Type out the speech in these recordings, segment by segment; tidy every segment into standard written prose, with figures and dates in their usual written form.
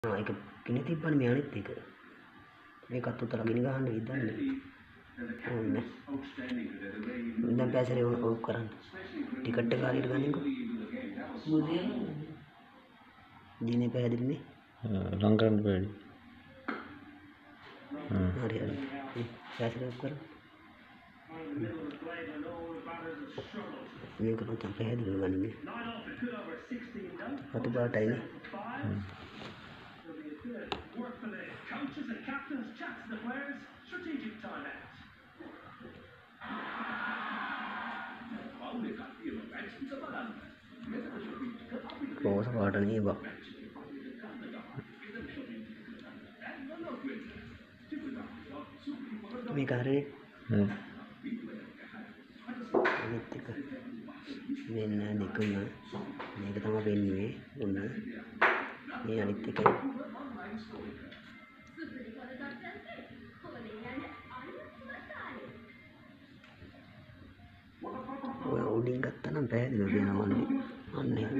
ඒක කිනේ තිබ්බනේ මේ අනිත් එක. මේකත් උතලා ගිනි ගහන්න ඉදන්නේ. ඕනේ. දැන් පැසරේ ඕක කරන්න. ටිකට් එක හරියට ගන්නකෝ. දිනේ පැහැදිලිනේ. ලං කරන්න බෑනේ. හරි හරි. පැසරේ ඕක කරන්න. මේක නම් පැහැදිලිව ගන්නේ. අත පාටයිනේ. Work for the coaches and captains, chats to the players, strategic timeout. රෝස පාට නේ බා. මේක හරිනේ. අනිත් එක මෙන්න දෙකම මේක තමයි වෙන්නේ. ඔන්න මේ අනිත් එක ඔය උඩින් ගත්තා නම් පැහැදිලිව වෙනවා නේ. අන්න එහෙම.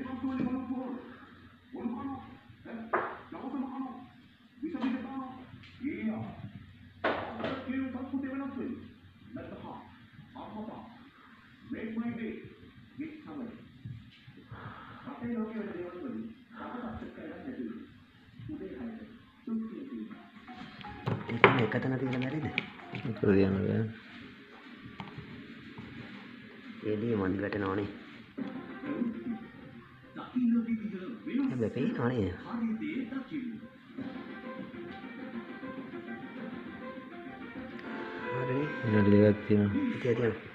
ඒක තන තියලා මැරෙද? ඒක දියන්න බෑ. එළිය මන් වැටෙනවනේ. හැබැයි පේනවනේ. හරිනේ. නලියක් තියෙනවා. තියෙනවා.